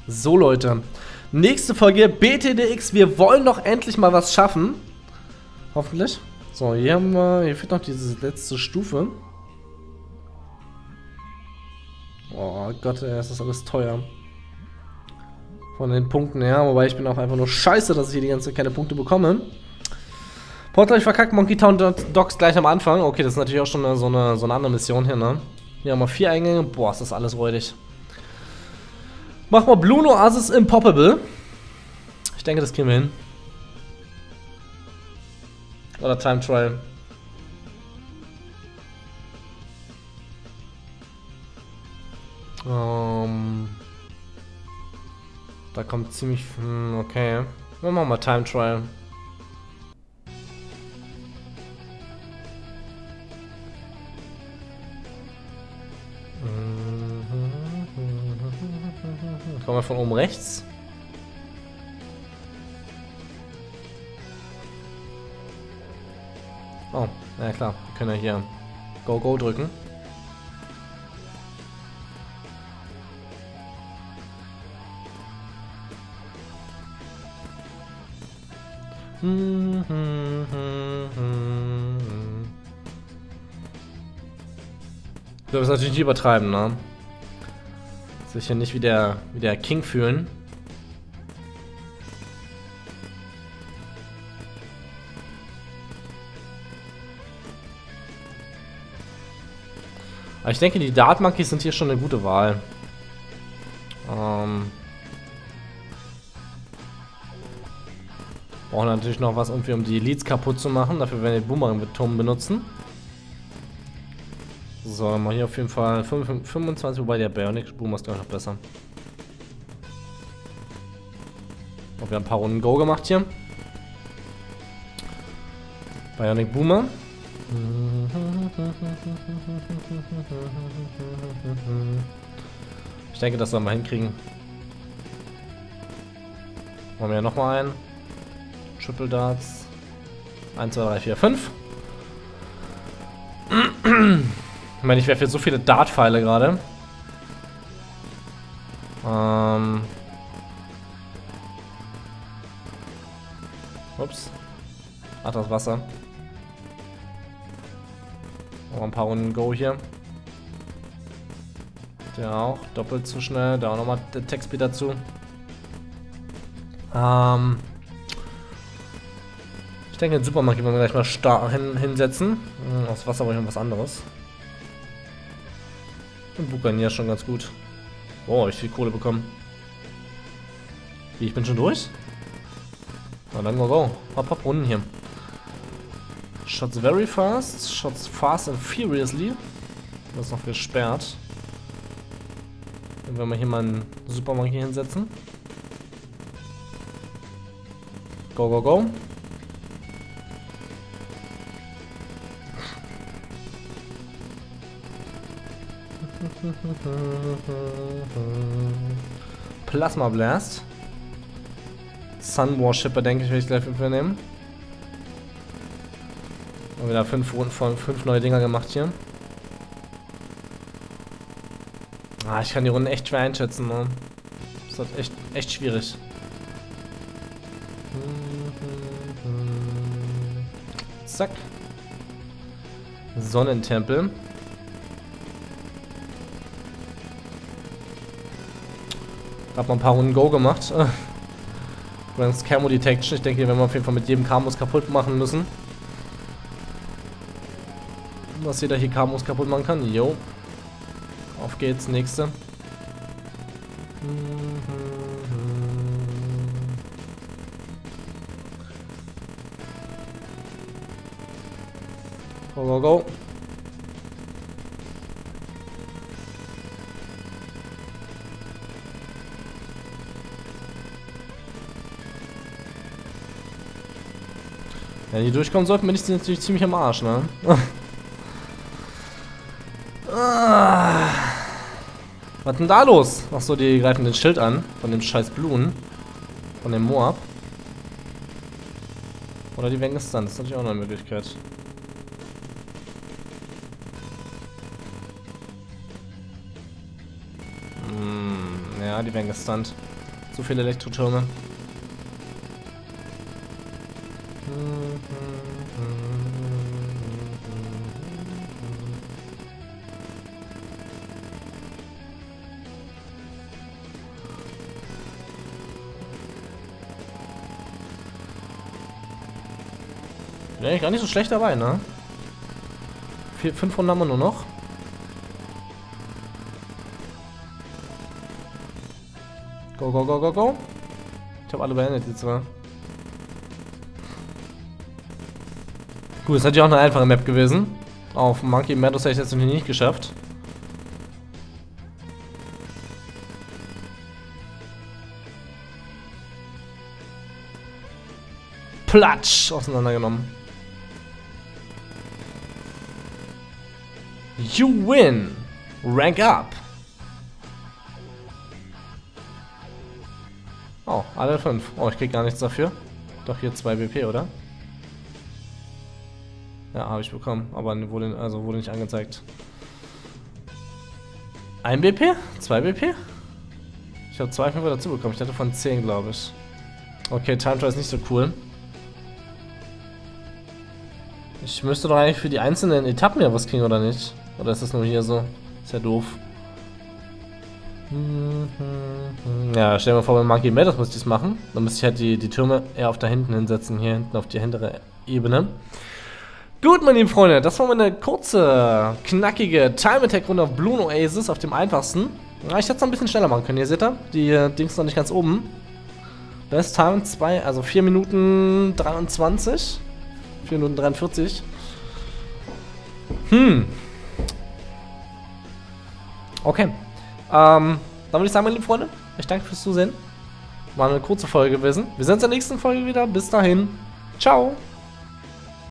So, Leute. Nächste Folge BTDX. Wir wollen doch endlich mal was schaffen. Hoffentlich. So, hier haben wir. Hier fehlt noch diese letzte Stufe. Oh Gott, ey, das ist alles teuer. Von den Punkten her. Wobei ich bin auch einfach nur scheiße, dass ich hier die ganze Zeit keine Punkte bekomme. Portal ich verkackt, Monkey Town Docks gleich am Anfang. Okay, das ist natürlich auch schon so eine andere Mission hier, ne? Hier haben wir 4 Eingänge. Boah, ist das alles räudig. Mach mal Blue Oasis Impossible. Ich denke, das kriegen wir hin. Oder Time Trial. Da kommt ziemlich... okay. Wir machen mal Time Trial. Kommen wir von oben rechts. Oh, na ja klar. Wir können ja hier Go Go drücken. Wir müssen natürlich nicht übertreiben, ne? Sich hier nicht wie der King fühlen. Aber ich denke, die Dart Monkeys sind hier schon eine gute Wahl. Brauchen natürlich noch was irgendwie, um die Leads kaputt zu machen. Dafür werden wir den Boomerang-Turm benutzen. So, dann mal hier auf jeden Fall 25, wobei der Bionic Boomer ist, glaube ich, noch besser. Oh, wir haben ein paar Runden Go gemacht hier. Bionic Boomer. Ich denke, das werden wir hinkriegen. Machen wir ja nochmal einen. Triple Darts. 1, 2, 3, 4, 5. Ich meine, ich werfe jetzt so viele Dart-Pfeile gerade. Ups. Ach, das Wasser. Noch ein paar Runden Go hier. Der auch. Doppelt so schnell. Da auch nochmal der Textbeat dazu. Ich denke, den Supermarkt werden wir gleich mal hinsetzen. Aufs Wasser wollte ich noch was anderes. Und Buccaneer schon ganz gut. Oh, ich viel Kohle bekommen. Wie, ich bin schon durch? Na dann go. Hopp, hopp, Runden hier. Shots very fast. Shots fast and furiously. Das ist noch gesperrt. Dann werden wir hier mal einen Supermarkt hier hinsetzen. Go, go, go. Plasma Blast. Sun Worshipper, denke ich, werde ich gleich übernehmen. Haben wieder 5 neue Dinger gemacht hier. Ah, ich kann die Runden echt schwer einschätzen, ne? Das ist echt schwierig. Zack. Sonnentempel. Hab mal ein paar Runden Go gemacht. Übrigens Camo Detection. Ich denke, wir werden auf jeden Fall mit jedem Camos kaputt machen müssen. Dass jeder hier Camos kaputt machen kann. Jo. Auf geht's, nächste. Go, go, go. Wenn die durchkommen sollten, bin ich natürlich ziemlich am Arsch, ne? Was denn da los? Achso, die greifen den Schild an. Von dem scheiß Blumen. Von dem Moab. Oder die werden gestunt. Das ist natürlich auch eine Möglichkeit. Ja, die werden gestunt. So viele Elektrotürme. Bin eigentlich gar nicht so schlecht dabei, ne? 500 haben wir nur noch. Go, go, go, go, go. Ich habe alle beendet jetzt zwar. Gut, das hätte ja auch eine einfache Map gewesen. Auf Monkey Meadows hätte ich jetzt natürlich nicht geschafft. Platsch! Auseinandergenommen. You win! Rank up! Oh, alle 5. Oh, ich krieg gar nichts dafür. Doch hier 2 BP, oder? Ja, habe ich bekommen, aber wurde nicht angezeigt. 1 BP? 2 BP? Ich habe 2 5 dazu bekommen. Ich hatte von 10, glaube ich. Okay, Time Trial ist nicht so cool. Ich müsste doch eigentlich für die einzelnen Etappen ja was kriegen, oder nicht? Oder ist das nur hier so? Ist ja doof. Ja, stell dir mal vor, bei Monkey Meadows muss ich das machen. Dann müsste ich halt die Türme eher auf da hinten hinsetzen, hier hinten auf die hintere Ebene. Gut, meine lieben Freunde, das war meine kurze, knackige Time-Attack-Runde auf Bloons Oasis, auf dem einfachsten. Ja, ich hätte es noch ein bisschen schneller machen können, ihr seht da, die Dings noch nicht ganz oben. Best Time 2, also 4 Minuten 23. 4 Minuten 43. Okay. Dann würde ich sagen, meine lieben Freunde, ich danke fürs Zusehen. War eine kurze Folge gewesen. Wir sehen uns in der nächsten Folge wieder. Bis dahin. Ciao.